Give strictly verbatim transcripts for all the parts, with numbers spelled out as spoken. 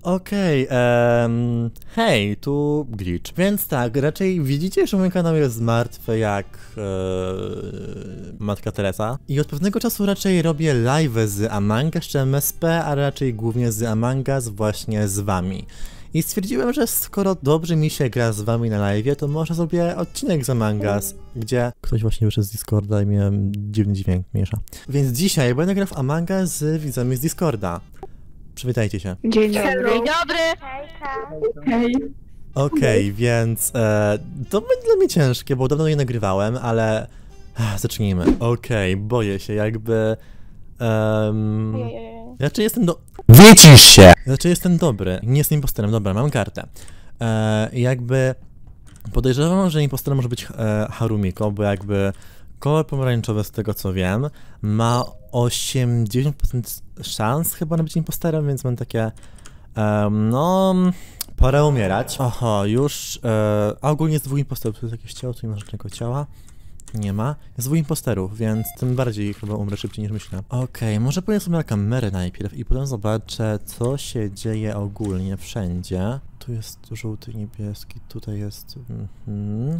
Okej, okay, um, hej, tu Glitch. Więc tak, raczej widzicie, że mój kanał jest martwy jak e, Matka Teresa. I od pewnego czasu raczej robię live z Among Us czy M S P, a raczej głównie z Among Us właśnie z wami. I stwierdziłem, że skoro dobrze mi się gra z wami na live, to może zrobię odcinek z Among Us, gdzie ktoś właśnie wyszedł z Discorda i miałem dziwny dźwięk miesza. Więc dzisiaj będę grał w Among Us z widzami z Discorda. Przywitajcie się. Dzień dobry. Dzień dobry! Hej. Okej, okay, więc e, to będzie dla mnie ciężkie, bo dawno nie nagrywałem, ale ech, zacznijmy. Okej, okay, boję się, jakby... Um, raczej jestem do... Wycisz się! Raczej jestem dobry, nie jestem imposterem, dobra, mam kartę. E, jakby podejrzewam, że imposterem może być e, Harumiko, bo jakby kolor pomarańczowy, z tego co wiem, ma osiemdziesiąt procent szans chyba na być imposterem, więc mam takie... Um, no... Pora umierać. Oho, już... E, a ogólnie jest dwóch imposterów. Tu jest jakieś ciało, tu nie ma żadnego ciała. Nie ma. Jest dwóch imposterów, więc tym bardziej chyba umrę szybciej niż myślę. Okej, okay, może powiem sobie na kamerę najpierw i potem zobaczę, co się dzieje ogólnie wszędzie. Tu jest żółty, niebieski, tutaj jest... Mhm.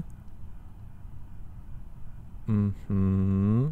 Mhm.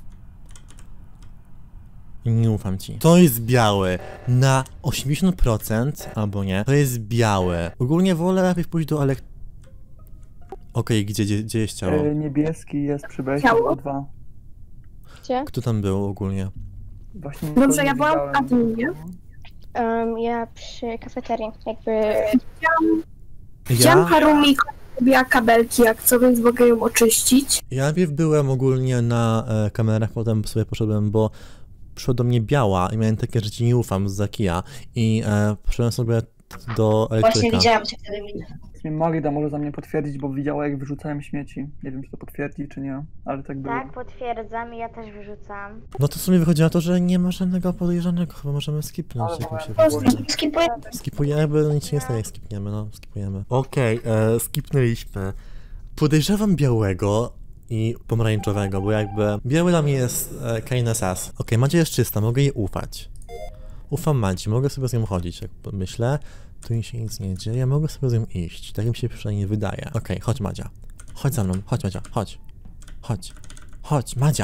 Nie ufam ci. To jest biały. Na osiemdziesiąt procent, albo nie, to jest biały. Ogólnie wolę lepiej pójść do elekt... Okej, okay, gdzie, gdzie, gdzie jest ciało? E, niebieski jest przy wejściu do dwa. Gdzie? Kto tam był ogólnie? Właśnie Dobrze, ja byłam w adminie. Um, ja przy kafeterii, jakby... Widziałam, Ja? widziałam Harumi, robiła kabelki jak co, więc mogę ją oczyścić. Ja najpierw byłem ogólnie na e, kamerach, potem sobie poszedłem, bo przyszła do mnie biała i miałem takie, że ci nie ufam z Zakija i e, poszedłem sobie do elektryka. Właśnie widziałam cię wtedy. Magda może za mnie potwierdzić, bo widziała jak wyrzucałem śmieci. Nie wiem czy to potwierdzi czy nie, ale tak było. Tak, potwierdzam, ja też wyrzucam. No to w sumie wychodzi na to, że nie ma żadnego podejrzanego, chyba możemy skipnąć, jak mi się wydaje. Skipuję. Skipujemy, nic się nie stanie jak skipniemy, no, skipujemy. Okej, okay, skipnęliśmy. Podejrzewam białego i pomarańczowego, bo jakby biały dla mnie jest e, kinda sus. Okej, okay, Madzia jest czysta, mogę jej ufać. Ufam Madzi, mogę sobie z nią chodzić, jak myślę. Tu mi się nic nie dzieje, mogę sobie z nią iść. Tak mi się przynajmniej wydaje. Okej, okay, chodź Madzia. Chodź za mną, chodź Madzia, chodź. Chodź. Chodź, Madzia.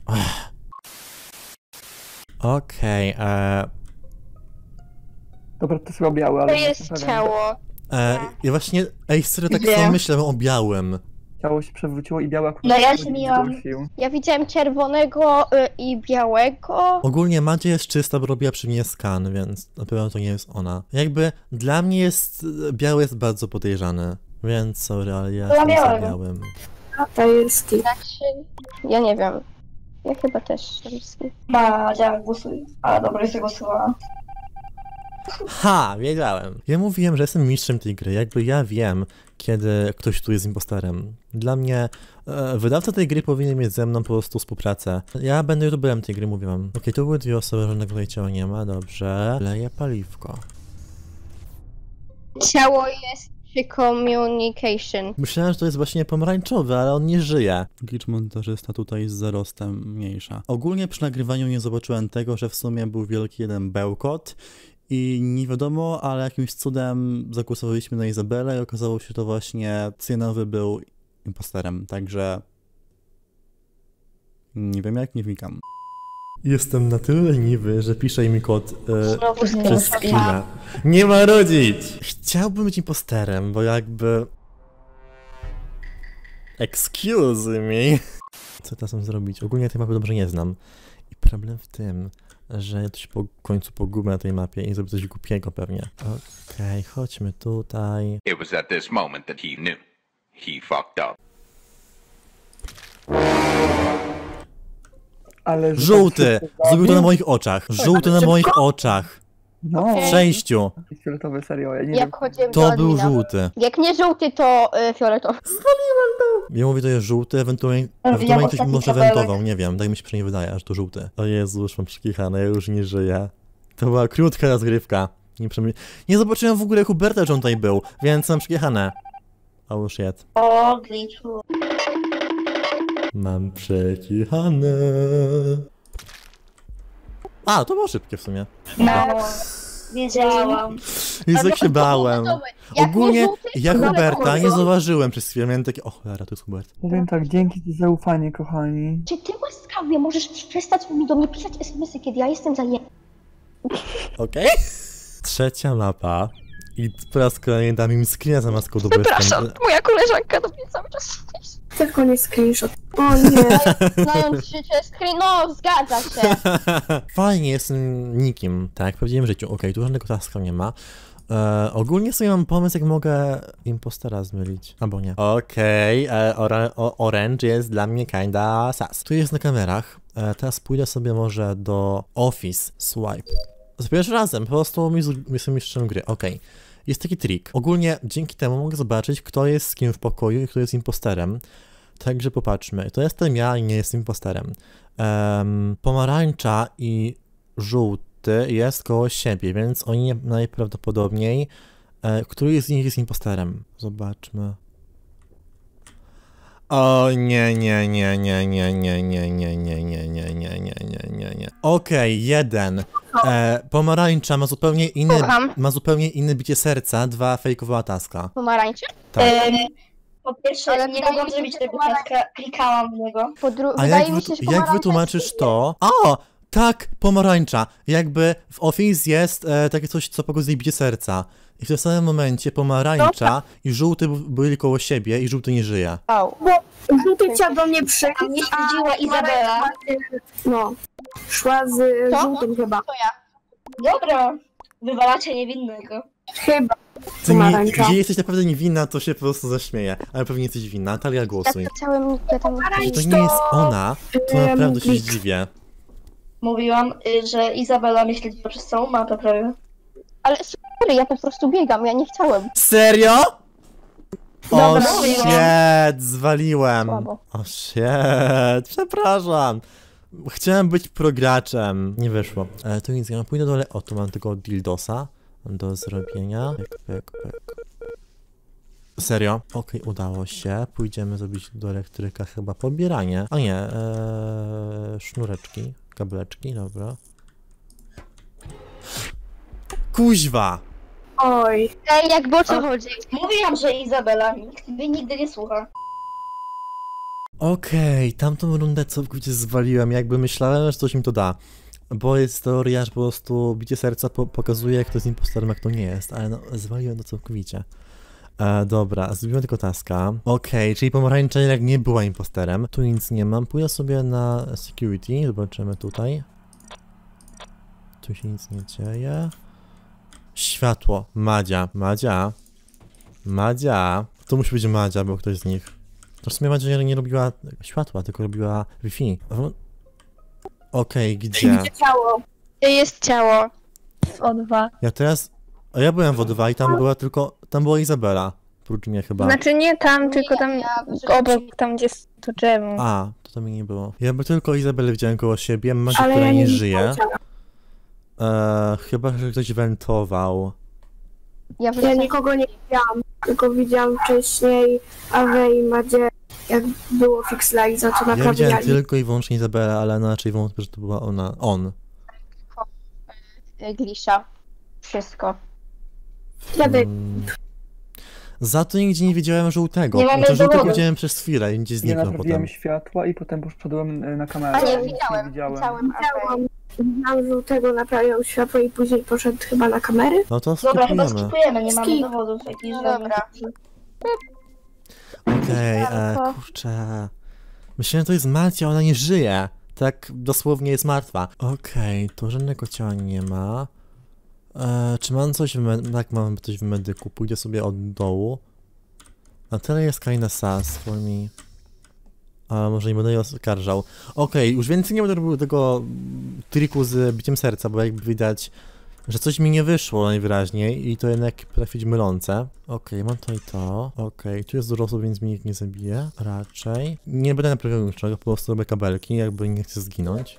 Okej, okay, e... Dobra, to jest chyba biały, ale... To nie jest jestem pewien. ciało. e ja właśnie, ej, serio, tak Gdzie? samo myślę o białym. Ciało się przewróciło i biały akurat No ja się zgłosił. miałam. Ja widziałem czerwonego y, i białego. Ogólnie Madzia jest czysta, bo robiła przy mnie skan, więc na pewno to nie jest ona. Jakby dla mnie jest, biały jest bardzo podejrzany, więc sorry, ale ja jestem za białego. białym. A to jest ty. Znaczy, ja nie wiem. Ja chyba też. Ma, działam głosuj. Ale dobra, jest głosowała. Ha, wiedziałem. Ja mówiłem, że jestem mistrzem tej gry, jakby ja wiem, kiedy ktoś tu jest impostorem. Dla mnie e, wydawca tej gry powinien mieć ze mną po prostu współpracę. Ja będę youtuberem tej gry, mówiłam. Okej, okay, to były dwie osoby, żadnego tutaj ciała nie ma, dobrze. Leję paliwko. Ciało jest przy communication. Myślałem, że to jest właśnie pomarańczowy, ale on nie żyje. Glitch montażysta tutaj z zarostem mniejsza. Ogólnie przy nagrywaniu nie zobaczyłem tego, że w sumie był wielki jeden bełkot. I nie wiadomo, ale jakimś cudem zagłosowaliśmy na Izabelę i okazało się, że to właśnie cyjanowy był imposterem, także nie wiem jak, nie wnikam. Jestem na tyle leniwy, że pisze mi kod e, przez chwilę. Nie ma rodzić! Chciałbym być imposterem, bo jakby... Excuse me. Co teraz mam zrobić? Ogólnie tej mapy dobrze nie znam. I problem w tym, że ja to się po końcu pogubię na tej mapie i zrobię coś głupiego pewnie. Okej, okay, chodźmy tutaj. It was at this moment that he knew. He fucked up. Ale że Żółty! tak się Zrobił to na zabił? moich oczach. Żółty na moich oczach. No, W przejściu. fioletowy, serio, ja nie Jak wiem. chodziłem do To był admina. żółty. Jak nie żółty, to y, fioletowy. Ja mówię, to jest żółty, ewentualnie, Ja ewentualnie ktoś ostatni może kabelek. wentował, nie wiem, tak mi się przynajmniej wydaje, że to żółty. O Jezu, już mam przekichane, ja już nie żyję. To była krótka rozgrywka. Nie, przemy... nie zobaczyłem w ogóle Huberta, że on tutaj był, więc mam przekichane. Oh shit. O, glitchu. Mam przekichane. A, to było szybkie w sumie. No. Wiedziałam. Jezu, jak się bałem. Jak Ogólnie nie żółty, ja to Huberta daleko. nie zauważyłem przez chwilę, miałem takie, o cholera, to jest Hubert. Powiem tak, dzięki za zaufanie, kochani. Czy ty łaskawie możesz przestać mi do mnie pisać es em esy, kiedy ja jestem zajęty? Okej? Trzecia mapa. I po raz kolejny dam im screena za maską do Przepraszam, moja koleżanka do mnie cały czas pisze. Tylko nie screenshot. O nie. Znając życie screen, no zgadza się. Fajnie, jestem nikim, tak jak w prawdziwym życiu. Okej, tu żadnego taska nie ma. E, ogólnie sobie mam pomysł, jak mogę impostera zmylić. Albo nie. Okej, e, ora, o, Orange jest dla mnie kinda sas. Tu jest na kamerach. E, teraz pójdę sobie może do Office Swipe. Za pierwszym razem, po prostu jestem mistrzem gry. Okej. Jest taki trik. Ogólnie dzięki temu mogę zobaczyć, kto jest z kim w pokoju i kto jest imposterem. Także popatrzmy. To jestem ja i nie jestem imposterem. Um, pomarańcza i żółty jest koło siebie, więc oni najprawdopodobniej... E, który z nich jest imposterem? Zobaczmy. O nie, nie, nie, nie, nie, nie, nie, nie, nie, nie, nie, nie, nie, nie, nie, nie. Okej, jeden. E, pomarańcza ma zupełnie inny, Słucham. ma zupełnie inne bicie serca, dwa fejkowa taska. Pomarańcze? Tak. Em, po pierwsze, Ale nie wydaje mogłam mi się, zrobić że tego pomarań- taska, klikałam w niego. Po dru- A wydaje jak, mi wyt- się, że jak pomarańcza wytłumaczysz jest to? O! Tak, pomarańcza. Jakby w Office jest e, takie coś, co pokazuje bicie serca. I w tym samym momencie pomarańcza i żółty b- byli koło siebie i żółty nie żyje. Au. Żółty chciał do mnie przyjść, Mnie a śledziła Izabela. no, szła z Co? żółtym chyba. To ja. Dobra, wywalacie niewinnego. Chyba. Ty nie, Pomarańcza. gdzie jesteś naprawdę niewinna, to się po prostu zaśmieję. Ale pewnie jesteś winna. Natalia, głosuj. Ja całym ja tam Jeśli to nie jest ona, to Em, naprawdę się Nick. zdziwię. Mówiłam, y, że Izabela mnie śledziła przez całą mapę prawie. Ale sorry, ja po prostu biegam, ja nie chciałem. Serio? O Dobra, shit, zwaliłem. Słabo. O shit, przepraszam. Chciałem być prograczem. Nie wyszło. E, to nic, ja pójdę do... O, tu mam tylko dildosa do zrobienia. Pyk, pyk, pyk. Serio? Okej, udało się. Pójdziemy zrobić do elektryka chyba pobieranie. A nie, ee, sznureczki, kableczki, dobra. Kuźwa! Oj. Ej, jak o co chodzi? Mówiłam, że Izabela nikt mnie nigdy nie słucha. Okej, tamtą rundę całkowicie zwaliłem, jakby myślałem, że coś mi to da. Bo jest teoria, że po prostu bicie serca po pokazuje, jak to jest impostorem, jak to nie jest, ale no, zwaliłem to całkowicie. E, dobra, zrobiłem tylko taska. Okej, czyli pomarańcza jednak nie była imposterem. Tu nic nie mam, pójdę sobie na security, zobaczymy tutaj. Tu się nic nie dzieje. Światło, Madzia, Madzia. Madzia. To musi być Madzia, bo ktoś z nich. To w sumie Madzia nie, nie robiła światła, tylko robiła Wi-Fi. Okej, gdzie? Gdzie ciało? Gdzie jest ciało? W O dwa. Ja teraz... A ja byłem w O dwa i tam była tylko... Tam była Izabela. Prócz mnie chyba. Znaczy nie tam, tylko tam ja- obok, tam gdzie jest to drzewo. A, to tam jej nie było. Ja by tylko Izabelę widziałem koło siebie, Madzie, Ale która ja nie nie żyje. widziałam ciała. Eee, chyba, że ktoś wentował. Ja Ja wracam. nikogo nie widziałam, tylko widziałam wcześniej Awe i Madzie, jak było Fix Light, za to Ja widziałem naprawiali. tylko i wyłącznie Izabelę, ale raczej wątpię, że to była ona. On. Glisza. Wszystko. Kiedy? Mm. Za to nigdzie nie widziałem żółtego. Nie mamy Znaczy, żółtego dowodu. widziałem przez chwilę i gdzieś Ja zniknął naprawiłem potem. światła i potem poszedłem e, na kamerę. A nie, Nic widziałem. widziałem. Widziałem. Widziałam, widziałam żółtego, naprawiał światło i później poszedł chyba na kamery. No to Dobra, chyba skipujemy. skipujemy, nie mamy Skip. dowodów jakichś No żadnych. dobra. Okej, e, Dobra. kurczę. Myślałem, że to jest Macia, ona nie żyje. Tak dosłownie jest martwa. Okej, to żadnego ciała nie ma. E, czy mam coś w medyku? Tak, mam coś w medyku. Pójdę sobie od dołu. A tyle jest kinda sus for me. A może nie będę jej oskarżał. Okej, już więcej nie będę robił tego mm, triku z biciem serca, bo jakby widać, że coś mi nie wyszło najwyraźniej i to jednak potrafi być mylące. Okej, mam to i to. Okej, tu jest dużo osób, więc mnie nikt nie zabije. Raczej. Nie będę naprawiał niczego, po prostu robię kabelki, jakby nie chcę zginąć.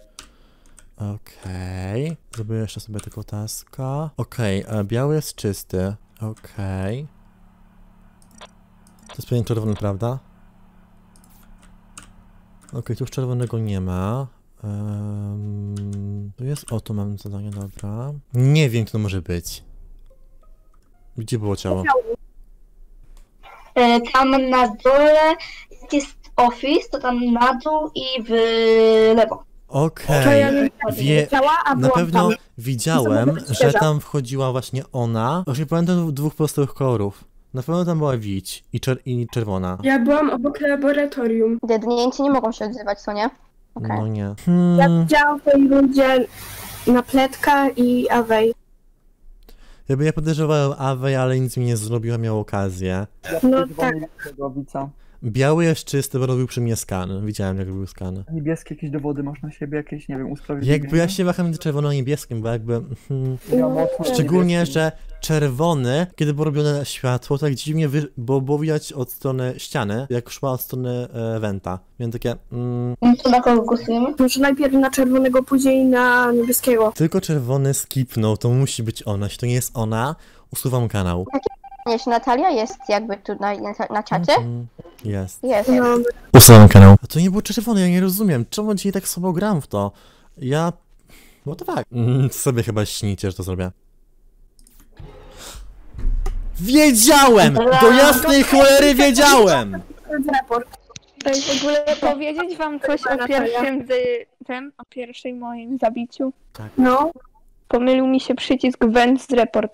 Okej. Zrobię jeszcze sobie tylko taska. Okej, a biały jest czysty. Okej. To jest pewnie czerwony, prawda? Okej, tu już czerwonego nie ma. Um, tu jest, o, tu mam zadanie, dobra. Nie wiem, kto to może być. Gdzie było ciało? E, tam na dole, jak jest office, to tam na dół i w lewo. Okej, To ja nie wie, wiedziała, a na byłam pewno tam. widziałem, Zobaczę, że szczerze. tam wchodziła właśnie ona. Właśnie pamiętam dwóch pozostałych kolorów. Na pewno tam była Wić i, czer i czerwona. Ja byłam obok laboratorium. Dednięci nie mogą się odzywać, co nie? Okej. No nie. Ja Hmm, widziałam w tej rundzie Napletka i Awej. jakby ja podejrzewałem Awej, ale nic mi nie zrobiła, miał okazję. Ja No podejrzewam tego Wica. Biały jest czysty, bo robił przy mnie skan. Widziałem, jak robił skan. Niebieskie jakieś dowody masz na siebie, jakieś, nie wiem, usprawiedliwienie? Jakby ja się waham między czerwoną a niebieskim, bo jakby... Hmm, Ja mocno szczególnie, niebieskim. że czerwony, kiedy było robione światło, tak dziwnie, wy... bo było widać od strony ściany, jak szła od strony e, Wenta. Więc takie... Mm, No to na kogo głosujemy? Może najpierw na czerwonego, później na niebieskiego. tylko czerwony skipnął, to musi być ona. Jeśli to nie jest ona, usuwam kanał. Jeśli Natalia jest jakby tu na, na, na czacie? Mhm, jest. Jest. No, Usuwam kanał. A to nie było czerwone, ja nie rozumiem. Czemu dzisiaj tak słabo gram w to? Ja... No to tak. Mm, sobie chyba śnicie, że to zrobię. Wiedziałem! Do jasnej cholery wiedziałem! to jest raport. Ej, w ogóle powiedzieć wam coś o Natalia. pierwszym z... tym, o pierwszej moim zabiciu. No, Pomylił mi się przycisk Vent z report.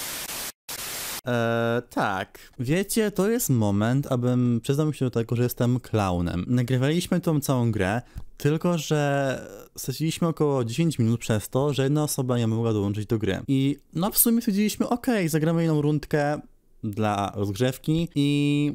Eee, tak. Wiecie, to jest moment, abym przyznał się do tego, że jestem klaunem. Nagrywaliśmy tą całą grę, tylko że straciliśmy około dziesięć minut przez to, że jedna osoba nie mogła dołączyć do gry. I no w sumie stwierdziliśmy, okej, zagramy jedną rundkę dla rozgrzewki i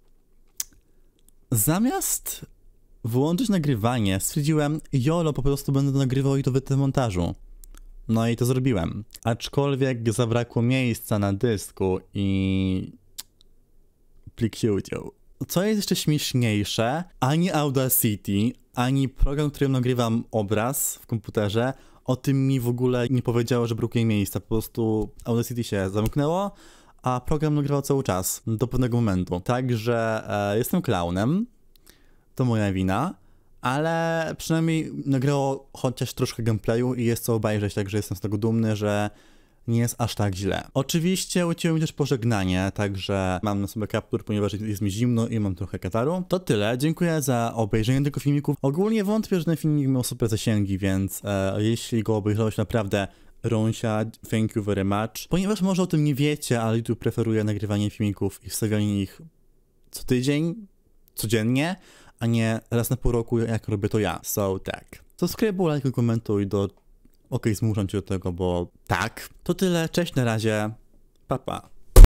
zamiast wyłączyć nagrywanie, stwierdziłem, jolo, po prostu będę nagrywał i to wytnę w montażu. No i to zrobiłem. Aczkolwiek zabrakło miejsca na dysku i plik się uciął. Co jest jeszcze śmieszniejsze, ani Audacity, ani program, którym nagrywam obraz w komputerze, o tym mi w ogóle nie powiedziało, że brakuje miejsca. Po prostu Audacity się zamknęło, a program nagrywał cały czas, do pewnego momentu. Także e, jestem klaunem, to moja wina. Ale przynajmniej nagrało chociaż troszkę gameplayu i jest co obejrzeć, także jestem z tego dumny, że nie jest aż tak źle. Oczywiście ucięło mi też pożegnanie, także mam na sobie kaptur, ponieważ jest mi zimno i mam trochę kataru. To tyle, dziękuję za obejrzenie tego filmiku. Ogólnie wątpię, że ten filmik miał super zasięgi, więc e, jeśli go obejrzałeś naprawdę, Ronsia, thank you very much. Ponieważ może o tym nie wiecie, ale YouTube preferuje nagrywanie filmików i wstawianie ich co tydzień, codziennie, a nie raz na pół roku, jak robię to ja. So, tak. Subskrybuj, lajkuj, komentuj, do... Okej, okay, zmuszam cię do tego, bo tak. To tyle, cześć, na razie, pa pa.